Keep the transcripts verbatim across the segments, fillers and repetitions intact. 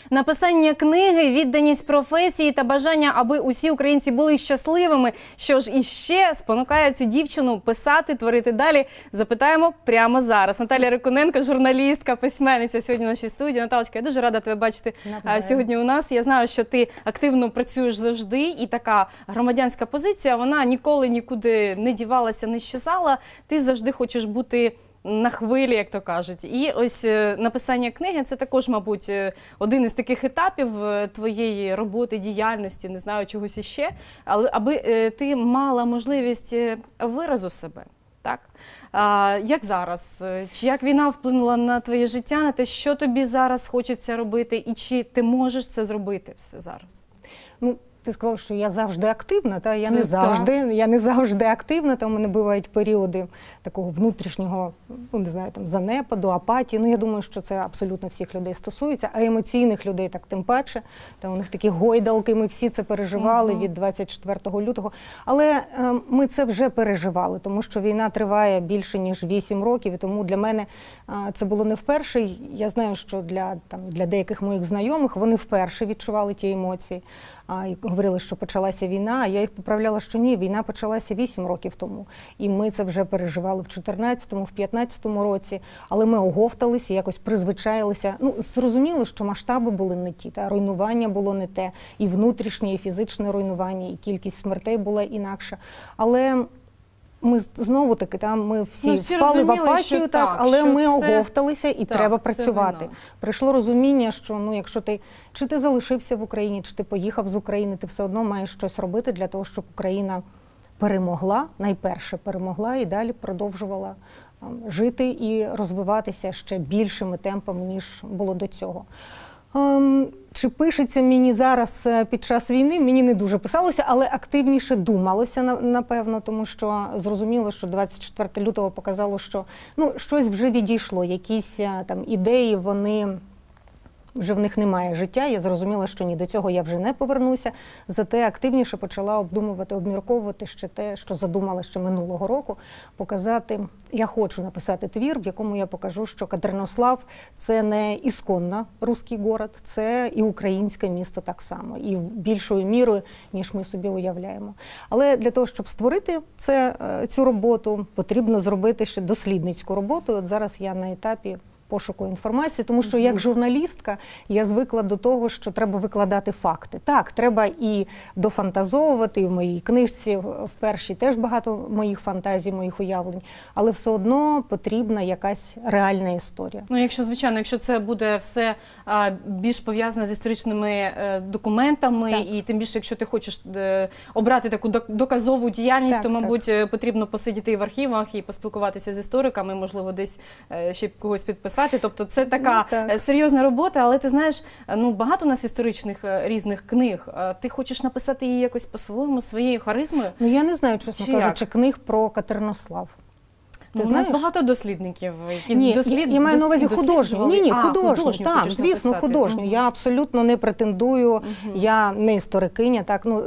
Написання книги, відданість професії та бажання, аби усі українці були щасливими. Що ж іще спонукає цю дівчину писати, творити далі? Запитаємо прямо зараз. Наталія Рикуненко, журналістка, письменниця, сьогодні в нашій студії. Наталочка, я дуже рада тебе бачити Навзаєм. сьогодні у нас. Я знаю, що ти активно працюєш завжди, і така громадянська позиція, вона ніколи нікуди не дівалася, не щезала. Ти завжди хочеш бути на хвилі, як то кажуть. І ось написання книги – це також, мабуть, один із таких етапів твоєї роботи, діяльності, не знаю, чогось іще, але аби ти мала можливість виразу себе, так? А, як зараз? Чи як війна вплинула на твоє життя, на те, що тобі зараз хочеться робити, і чи ти можеш це зробити все зараз? Ну, ти сказала, що я завжди активна, та я не завжди, я не завжди активна, там у мене бувають періоди такого внутрішнього, ну не знаю, там занепаду, апатії. Ну я думаю, що це абсолютно всіх людей стосується, а емоційних людей так тим паче. Там у них такі гойдалки, ми всі це переживали uh-huh. від двадцять четвертого лютого. Але е, ми це вже переживали, тому що війна триває більше ніж вісім років, і тому для мене е, це було не вперше. Я знаю, що для там для деяких моїх знайомих вони вперше відчували ті емоції. А, і говорили, що почалася війна, а я їх поправляла, що ні, війна почалася вісім років тому. І ми це вже переживали в чотирнадцятому, в п'ятнадцятому році, але ми оговталися, якось призвичаїлися. Ну, зрозуміло, що масштаби були не ті, та руйнування було не те, і внутрішнє, і фізичне руйнування, і кількість смертей була інакша. Але ми знову-таки, там ми всі, ну, всі впали в апатію, так, так, але ми це... оговталися і так, треба працювати. Прийшло розуміння, що ну, якщо ти, чи ти залишився в Україні, чи ти поїхав з України, ти все одно маєш щось робити для того, щоб Україна перемогла, найперше перемогла і далі продовжувала um, жити і розвиватися ще більшими темпами, ніж було до цього. Um, Чи пишеться мені зараз під час війни? Мені не дуже писалося, але активніше думалося, напевно, тому що зрозуміло, що двадцять четвертого лютого показало, що ну, щось вже відійшло, якісь там ідеї, вони... вже в них немає життя, я зрозуміла, що ні, до цього я вже не повернуся, зате активніше почала обдумувати, обмірковувати ще те, що задумала ще минулого року, показати, я хочу написати твір, в якому я покажу, що Катеринослав – це не ісконно русський город, це і українське місто так само, і більшою мірою, ніж ми собі уявляємо. Але для того, щоб створити це, цю роботу, потрібно зробити ще дослідницьку роботу, от зараз я на етапі пошуку інформації, тому що як журналістка я звикла до того, що треба викладати факти. Так, треба і дофантазовувати, і в моїй книжці в першій теж багато моїх фантазій, моїх уявлень, але все одно потрібна якась реальна історія. Ну, якщо, звичайно, якщо це буде все а, більш пов'язане з історичними е, документами, так. і тим більше, якщо ти хочеш е, обрати таку доказову діяльність, так, то, мабуть, так. потрібно посидіти і в архівах, і поспілкуватися з істориками, можливо, десь е, ще когось підписати. Тобто це така ну, так. серйозна робота, але ти знаєш, ну багато у нас історичних різних книг. Ти хочеш написати її якось по-своєму, своєю харизмою? Ну я не знаю, чесно кажучи, книг про Катеринослав. Ти ну, у нас багато дослідників, які ні, дослід... я, я маю на увазі художню. Ні, ні, а, художню, художню так, звісно, написати. художню. Угу. Я абсолютно не претендую, угу. я не історикиня, так, ну,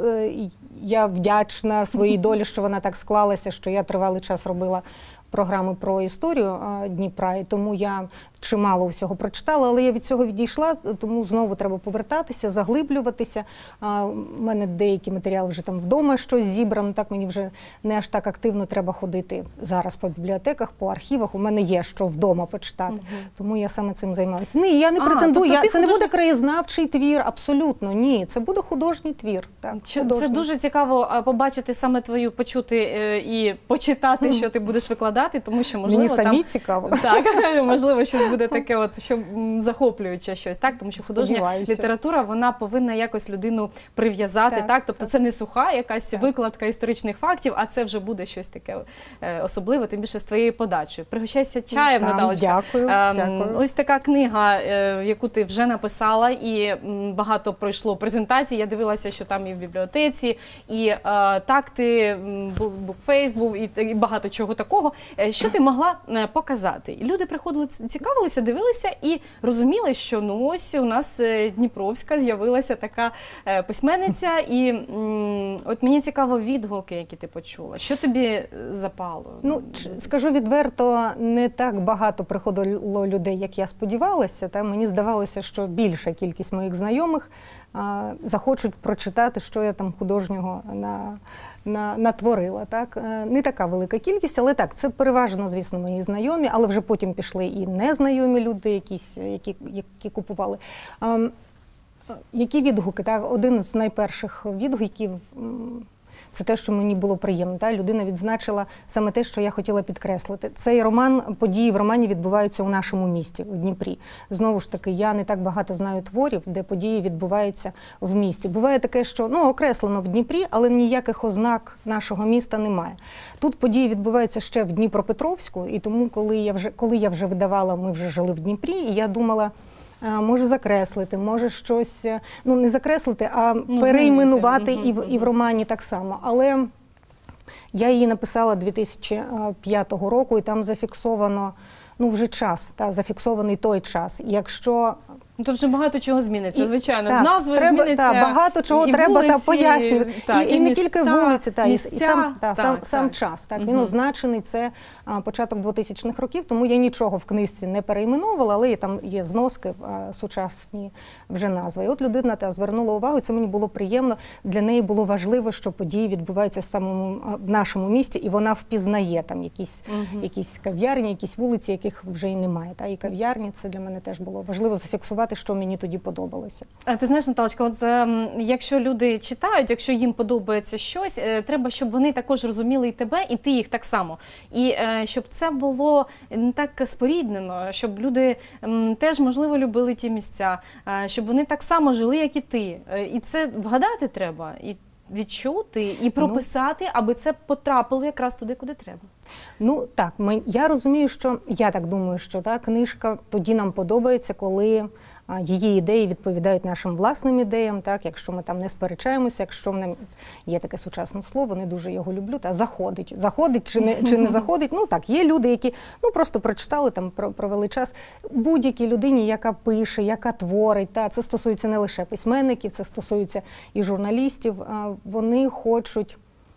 я вдячна своїй долі, що вона так склалася, що я тривалий час робила програми про історію Дніпра, і тому я чимало всього прочитала, але я від цього відійшла, тому знову треба повертатися, заглиблюватися. У мене деякі матеріали вже там вдома щось зібрано, так мені вже не аж так активно треба ходити зараз по бібліотеках, по архівах. У мене є що вдома почитати, угу. тому я саме цим займалася. Ні, я не а, претендую, тобто я, це худож... не буде краєзнавчий твір, абсолютно, ні, це буде художній твір. Так, художній. Це дуже цікаво побачити саме твою, почути і почитати, угу. що ти будеш викладати, тому що, можливо, мені самі там... цікаво. Так, можливо, щось буде таке, от, що захоплююче щось, так? Тому що художня література, вона повинна якось людину прив'язати, так? так? Тобто так. це не суха якась так. викладка історичних фактів, а це вже буде щось таке е, особливе, тим більше з твоєю подачею. Пригощайся чаєм, так, Наталочка. Дякую, е, дякую. Ось така книга, е, яку ти вже написала, і м, багато пройшло презентацій. Я дивилася, що там і в бібліотеці, і е, так ти, букфейс був, і, і багато чого такого. Е, що ти могла е, показати? І люди приходили, цікаво цікавилися, дивилися і розуміли, що ну ось у нас Дніпровська з'явилася така письменниця. І м, от мені цікаво відгуки, які ти почула. Що тобі запало? Ну, скажу відверто, не так багато приходило людей, як я сподівалася. Та мені здавалося, що більша кількість моїх знайомих а, захочуть прочитати, що я там художнього на, на, натворила. Так? Не така велика кількість, але так, це переважно, звісно, мої знайомі, але вже потім пішли і незнайомі люди, якісь, які, які купували. А, які відгуки? Так? Один з найперших відгуків – це те, що мені було приємно. Та? Людина відзначила саме те, що я хотіла підкреслити. Цей роман, події в романі відбуваються у нашому місті, у Дніпрі. Знову ж таки, я не так багато знаю творів, де події відбуваються в місті. Буває таке, що ну, окреслено в Дніпрі, але ніяких ознак нашого міста немає. Тут події відбуваються ще в Дніпропетровську, і тому, коли я вже, коли я вже видавала, ми вже жили в Дніпрі, і я думала, може закреслити, може щось, ну не закреслити, а ну, перейменувати угу, і, в, угу. і в романі так само. Але я її написала дві тисячі п'ятого року, і там зафіксовано, ну вже час, та, зафіксований той час. Якщо... То вже багато чого зміниться, звичайно. І, з назвою треба, зміниться. Та, багато чого і треба вулиці, та, пояснювати. Так, і, і, і не тільки вулиці, та, місця, і, і сам, та, так, сам, так. сам час. Так, угу. Він означений, це а, початок двотисячних років, тому я нічого в книжці не перейменовувала, але там є зноски, а, сучасні вже назви. І от людина та, звернула увагу, і це мені було приємно. Для неї було важливо, що події відбуваються самому, в нашому місті, і вона впізнає там якісь, угу. якісь кав'ярні, якісь вулиці, яких вже і немає. Та, і кав'ярні, це для мене теж було важливо зафіксувати, що мені тоді подобалося. А ти знаєш, Наталочка, от е, якщо люди читають, якщо їм подобається щось, е, треба, щоб вони також розуміли і тебе, і ти їх так само. І е, щоб це було не так споріднено, щоб люди е, теж, можливо, любили ті місця, е, щоб вони так само жили, як і ти. Е, і це вгадати треба, і відчути, і прописати, ну, аби це потрапило якраз туди, куди треба. Ну, так, ми, я розумію, що, я так думаю, що та книжка тоді нам подобається, коли а, її ідеї відповідають нашим власним ідеям, так, якщо ми там не сперечаємося, якщо в нам є таке сучасне слово, не дуже його люблю, та заходить. Заходить чи не, чи не заходить, ну так, є люди, які, ну, просто прочитали, там, провели час. Будь-якій людині, яка пише, яка творить, та, це стосується не лише письменників, це стосується і журналістів, а, вони хочуть...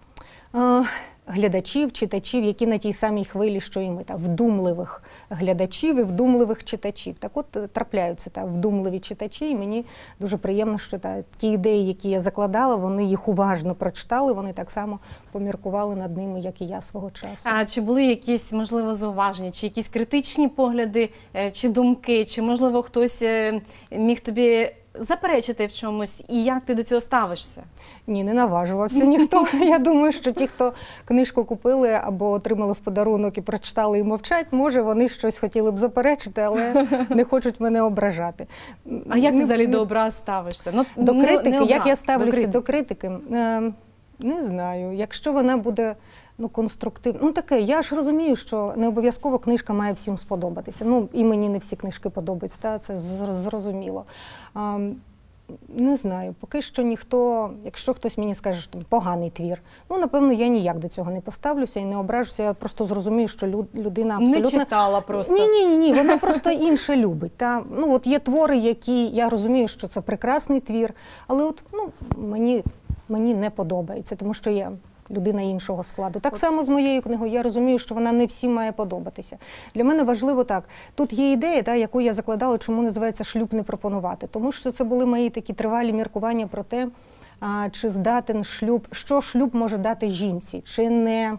А, глядачів, читачів, які на тій самій хвилі, що і ми, та, вдумливих глядачів і вдумливих читачів. Так от трапляються та, вдумливі читачі, і мені дуже приємно, що та, ті ідеї, які я закладала, вони їх уважно прочитали, вони так само поміркували над ними, як і я свого часу. А чи були якісь, можливо, зауваження, чи якісь критичні погляди, чи думки, чи, можливо, хтось міг тобі заперечити в чомусь, і як ти до цього ставишся? Ні, не наважувався ніхто. Я думаю, що ті, хто книжку купили або отримали в подарунок і прочитали і мовчать, може вони щось хотіли б заперечити, але не хочуть мене ображати. А як ти взагалі до образ ставишся? Ну, до критики, не образ, як я ставлюся до критики, до критики е, не знаю. Якщо вона буде ну, конструктивна, ну таке, я ж розумію, що не обов'язково книжка має всім сподобатися. Ну, і мені не всі книжки подобаються, та, це зрозуміло. А, не знаю, поки що ніхто, якщо хтось мені скаже, що поганий твір, ну, напевно, я ніяк до цього не поставлюся і не ображуся, я просто зрозумію, що людина абсолютно... Не читала просто. Ні, ні, ні, вона просто інше любить. Та? Ну, от є твори, які, я розумію, що це прекрасний твір, але от, ну, мені, мені не подобається, тому що я людина іншого складу. Так само з моєю книгою. Я розумію, що вона не всім має подобатися. Для мене важливо так. Тут є ідея, та, яку я закладала, чому називається «Шлюб не пропонувати». Тому що це були мої такі тривалі міркування про те, а, чи здатен шлюб, що шлюб може дати жінці, чи не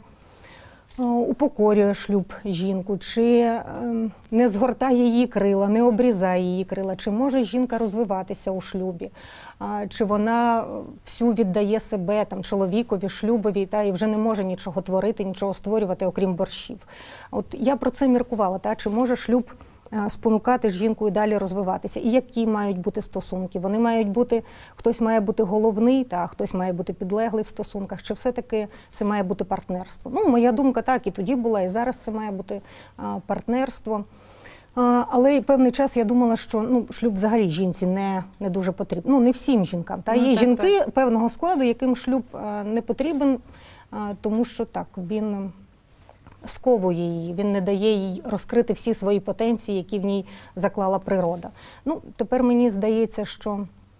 упокорює шлюб жінку, чи не згортає її крила, не обрізає її крила, чи може жінка розвиватися у шлюбі, чи вона всю віддає себе там, чоловікові, шлюбові, та, і вже не може нічого творити, нічого створювати, окрім борщів. От я про це міркувала, та, чи може шлюб спонукати жінку і далі розвиватися. І які мають бути стосунки? Вони мають бути, хтось має бути головний, та хтось має бути підлеглий в стосунках, чи все-таки це має бути партнерство? Ну, моя думка так і тоді була, і зараз це має бути а, партнерство. А, але певний час я думала, що ну, шлюб взагалі жінці не, не дуже потрібен. Ну, не всім жінкам. Та? Ну, є так, жінки так. певного складу, яким шлюб а, не потрібен, а, тому що так, він... сковує її, він не дає їй розкрити всі свої потенції, які в ній заклала природа. Ну, тепер мені здається, що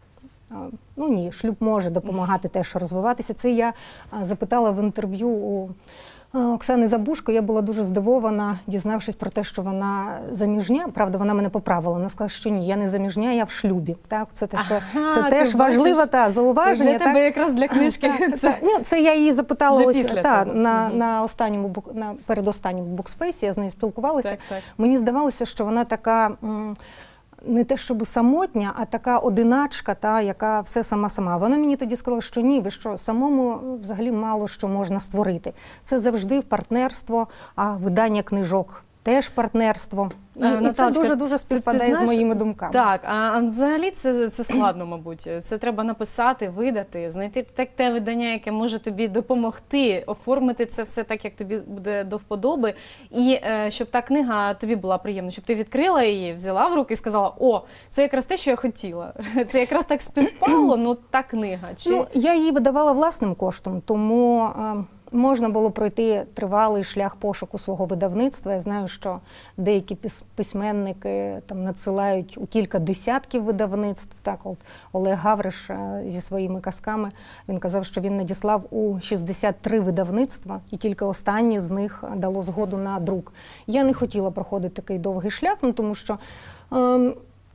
ну ні, шлюб може допомагати теж розвиватися. Це я запитала в інтерв'ю у Оксани Забушко. Я була дуже здивована, дізнавшись про те, що вона заміжня. Правда, вона мене поправила. Вона сказала, що ні, я не заміжня, я в шлюбі. Так, це теж, ага, це теж важливе та, зауваження. Це для тебе якраз для книжки. Так, це... Ну, це я її запитала ось, та, на, угу. на останньому, на передостанньому букспейсі, я з нею спілкувалася. Так, так. Мені здавалося, що вона така... не те, щоб самотня, а така одиначка, та, яка все сама-сама. Вона мені тоді сказала, що ні, ви що, самому взагалі мало що можна створити. Це завжди партнерство, а видання книжок теж партнерство. І, Наталочка, і це дуже-дуже співпадає ти, ти знаєш, з моїми думками. Так, а взагалі це, це складно, мабуть. Це треба написати, видати, знайти так те видання, яке може тобі допомогти, оформити це все так, як тобі буде до вподоби. І е, щоб та книга тобі була приємна, щоб ти відкрила її, взяла в руки і сказала, о, це якраз те, що я хотіла. Це якраз так співпало, ну та книга. Чи... Ну, я її видавала власним коштом, тому... Е... можна було пройти тривалий шлях пошуку свого видавництва. Я знаю, що деякі письменники там надсилають у кілька десятків видавництв. Так, от Олег Гавриш зі своїми казками, він казав, що він надіслав у шістдесят три видавництва, і тільки останнє з них дало згоду на друк. Я не хотіла проходити такий довгий шлях, ну, тому що... Е,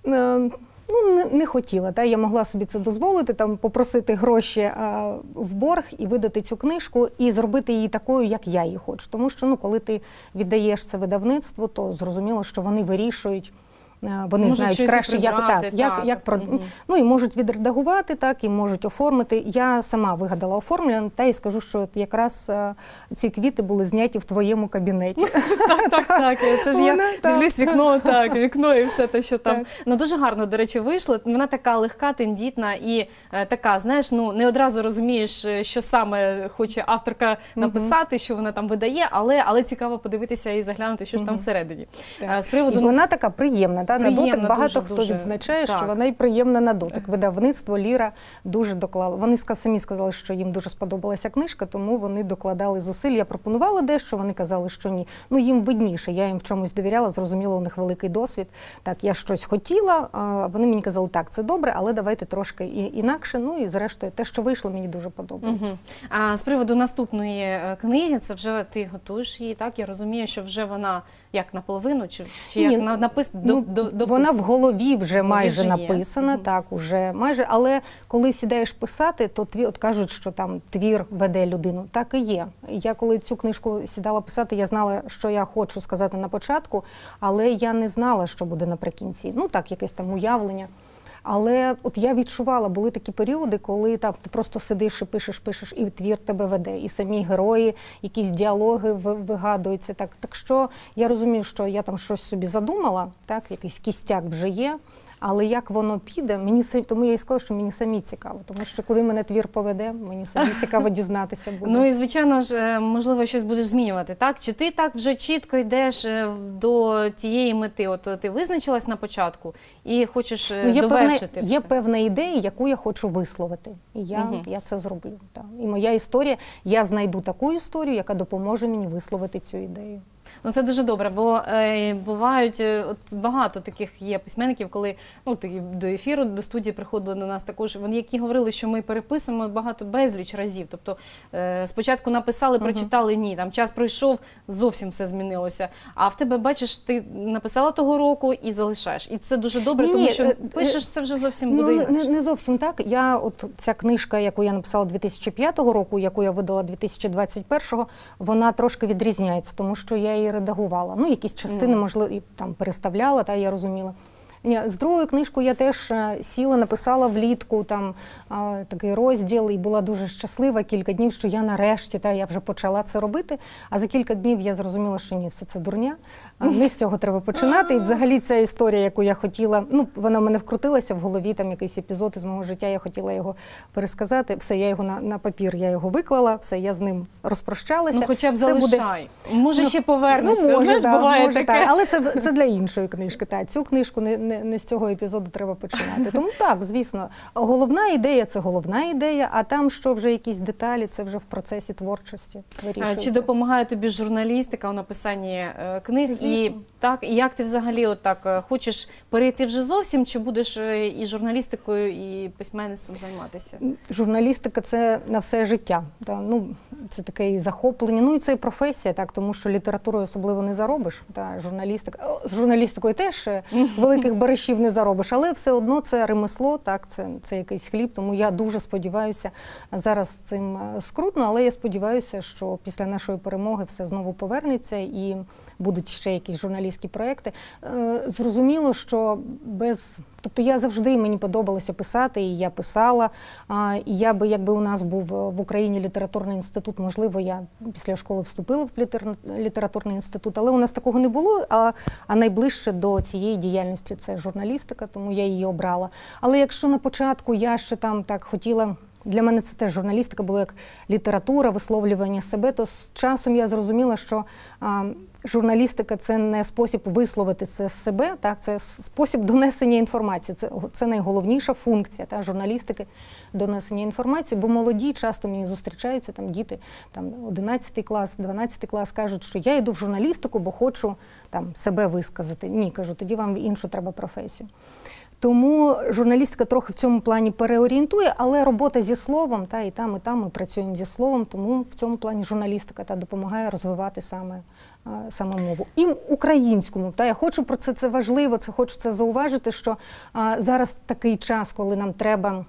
е, Ну, не, не хотіла. Та? Я могла собі це дозволити, там, попросити гроші а, в борг і видати цю книжку, і зробити її такою, як я її хочу. Тому що, ну, коли ти віддаєш це видавництву, то зрозуміло, що вони вирішують, вони можуть знають краще, як, так, так. як, як про... Угу. Ну, і можуть відредагувати, так, і можуть оформити. Я сама вигадала оформлення, та й скажу, що якраз а, ці квіти були зняті в твоєму кабінеті. Так, так, так. Це ж я дивлюсь вікно, так, вікно і все те, що там. Ну, дуже гарно, до речі, вийшло. Вона така легка, тендітна і така, знаєш, ну, не одразу розумієш, що саме хоче авторка написати, що вона там видає, але, але цікаво подивитися і заглянути, що ж там всередині. З приводу... І вона така приємна. Та, на дотик багато дуже, хто дуже, відзначає, так. що вона і приємна на дотик. Видавництво «Ліра» дуже доклало. Вони самі сказали, що їм дуже сподобалася книжка, тому вони докладали зусиль. Я пропонувала дещо, вони казали, що ні. Ну, їм видніше, я їм в чомусь довіряла, зрозуміло, у них великий досвід. Так, я щось хотіла, а вони мені казали, так, це добре, але давайте трошки інакше. Ну, і зрештою, те, що вийшло, мені дуже подобається. Угу. А з приводу наступної книги, це вже ти готуєш її, так? Я розумію, що вже вона як наполовину, чи, чи як на, напис... ну, до, до, вона в голові вже майже вже написана, угу. так, уже майже, але коли сідаєш писати, то твір, от кажуть, що там твір веде людину. Так і є. Я коли цю книжку сідала писати, я знала, що я хочу сказати на початку, але я не знала, що буде наприкінці. Ну так, якесь там уявлення. Але от я відчувала, були такі періоди, коли там ти просто сидиш і пишеш, пишеш, і твір тебе веде, і самі герої, якісь діалоги вигадуються. Так, так що я розумію, що я там щось собі задумала, так, якийсь кістяк вже є, але як воно піде, мені тому я і сказала, що мені самі цікаво, тому що куди мене твір поведе, мені самі цікаво дізнатися буде. Ну і звичайно ж, можливо, щось будеш змінювати, так? Чи ти так вже чітко йдеш до тієї мети? От ти визначилась на початку і хочеш ну, є довершити певне, все? Є певна ідея, яку я хочу висловити, і я, угу. я це зроблю. Так. І моя історія, я знайду таку історію, яка допоможе мені висловити цю ідею. Ну, це дуже добре, бо е, бувають, от багато таких є письменників, коли ну, до ефіру, до студії приходили до нас також, вони, які говорили, що ми переписуємо багато безліч разів. Тобто е, спочатку написали, uh-huh. прочитали, ні, там час пройшов, зовсім все змінилося. А в тебе, бачиш, ти написала того року і залишаєш. І це дуже добре, ні, тому ні, що е, пишеш, це вже зовсім буде ну, інакше. Не, не зовсім так. Я, от ця книжка, яку я написала дві тисячі п'ятого року, яку я видала дві тисячі двадцять першого, вона трошки відрізняється, тому що я її редагувала. Ну, якісь частини, mm. можливо, і там переставляла, та я розуміла. З другою книжкою я теж сіла, написала влітку там а, такий розділ і була дуже щаслива кілька днів, що я нарешті, та я вже почала це робити. А за кілька днів я зрозуміла, що ні, все це дурня. А не з цього треба починати. І взагалі ця історія, яку я хотіла, ну, вона в мене вкрутилася в голові, там якийсь епізод із мого життя, я хотіла його пересказати. Все, я його на, на папір, я його виклала, все, я з ним розпрощалася. Ну, хоча б все залишай. Буде... Може, ну, ще повернешся. Ну, може, знаєш, да, буває може, таке. Так. Але це, це для іншої книжки. Так. Цю книжку не не, не з цього епізоду треба починати. Тому так, звісно, головна ідея – це головна ідея, а там, що вже якісь деталі, це вже в процесі творчості вирішується. Чи допомагає тобі журналістика у написанні е, книг? І, так, і як ти взагалі от так, хочеш перейти вже зовсім, чи будеш і журналістикою, і письменництвом займатися? Журналістика – це на все життя. Та, ну, це таке і захоплення, ну і це і професія, так, тому що літературою особливо не заробиш. Та, журналістика, з журналістикою теж великих баришів не заробиш, але все одно це ремесло, так, це, це якийсь хліб, тому я дуже сподіваюся, зараз цим скрутно, але я сподіваюся, що після нашої перемоги все знову повернеться і будуть ще якісь журналістські проекти. Зрозуміло, що без... Тобто я завжди, мені подобалося писати, і я писала. І я би, якби у нас був в Україні літературний інститут, можливо, я після школи вступила в літер... літературний інститут, але у нас такого не було, а, а найближче до цієї діяльності це журналістика, тому я її обрала. Але якщо на початку я ще там так хотіла... Для мене це теж журналістика була як література, висловлювання себе, то з часом я зрозуміла, що а, журналістика – це не спосіб висловити це з себе, так, це спосіб донесення інформації. Це, це найголовніша функція та, журналістики – донесення інформації, бо молоді часто мені зустрічаються, там діти, там одинадцятий клас, дванадцятий клас, кажуть, що я йду в журналістику, бо хочу там себе висказати. Ні, кажу, тоді вам іншу треба професію. Тому журналістика трохи в цьому плані переорієнтує, але робота зі словом, та, і там, і там ми працюємо зі словом, тому в цьому плані журналістика та, допомагає розвивати саме, саме мову. І українському. Та, я хочу про це, це важливо, це хочу це зауважити, що а, зараз такий час, коли нам треба...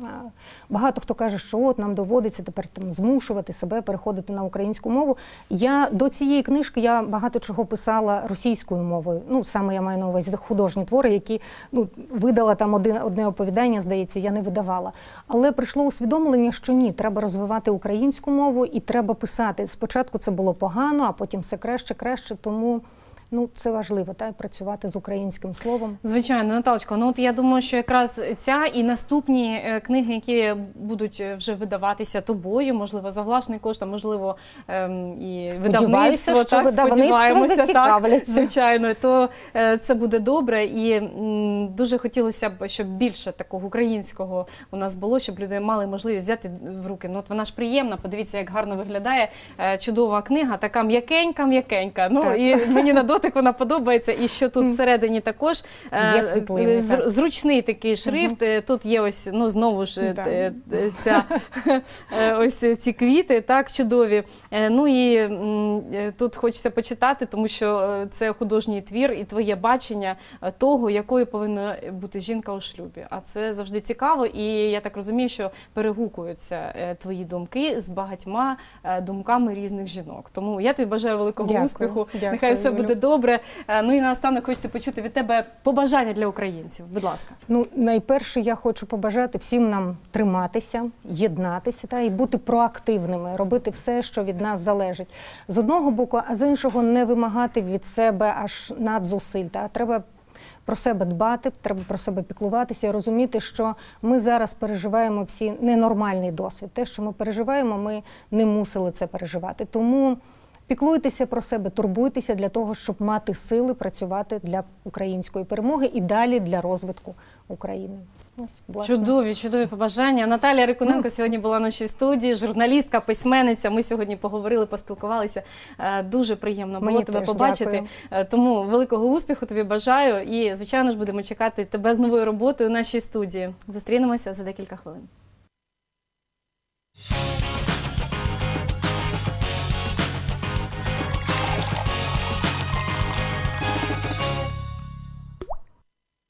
Багато хто каже, що от нам доводиться тепер там змушувати себе переходити на українську мову. Я до цієї книжки я багато чого писала російською мовою. Ну, саме я маю на увазі художні твори, які ну, видала там один, одне оповідання, здається, я не видавала. Але прийшло усвідомлення, що ні, треба розвивати українську мову і треба писати. Спочатку це було погано, а потім все краще, краще, тому... Ну, це важливо, так, працювати з українським словом. Звичайно, Наталочко, ну от я думаю, що якраз ця і наступні книги, які будуть вже видаватися тобою, можливо, за власний кошт, а можливо, ем, і видавництво, що так, сподіваємося, так, звичайно, то е, це буде добре. І м, дуже хотілося б, щоб більше такого українського у нас було, щоб люди мали можливість взяти в руки. Ну, от вона ж приємна, подивіться, як гарно виглядає, е, чудова книга, така м'якенька-м'якенька. Ну, так. І мені на так вона подобається, і що тут всередині також є світлини, зр, зручний такий шрифт. Угу. Тут є ось, ну, знову ж, да. ця, ось ці квіти, так, чудові. Ну і тут хочеться почитати, тому що це художній твір і твоє бачення того, якою повинна бути жінка у шлюбі. А це завжди цікаво, і я так розумію, що перегукуються твої думки з багатьма думками різних жінок. Тому я тобі бажаю великого Дякую. успіху. Дякую. Нехай все буде добре. Добре. Ну і наостанок хочеться почути від тебе побажання для українців. Будь ласка. Ну, найперше я хочу побажати всім нам триматися, єднатися та і бути проактивними, робити все, що від нас залежить. З одного боку, а з іншого не вимагати від себе аж надзусиль. Та треба про себе дбати, треба про себе піклуватися і розуміти, що ми зараз переживаємо всі ненормальний досвід. Те, що ми переживаємо, ми не мусили це переживати. Тому піклуйтеся про себе, турбуйтеся для того, щоб мати сили працювати для української перемоги і далі для розвитку України. Ось, чудові, чудові побажання. Наталія Рикуненко сьогодні була в нашій студії, журналістка, письменниця. Ми сьогодні поговорили, поспілкувалися. Дуже приємно було Мені тебе теж, побачити. Дякую. Тому великого успіху тобі бажаю. І, звичайно ж, будемо чекати тебе з новою роботою у нашій студії. Зустрінемося за декілька хвилин.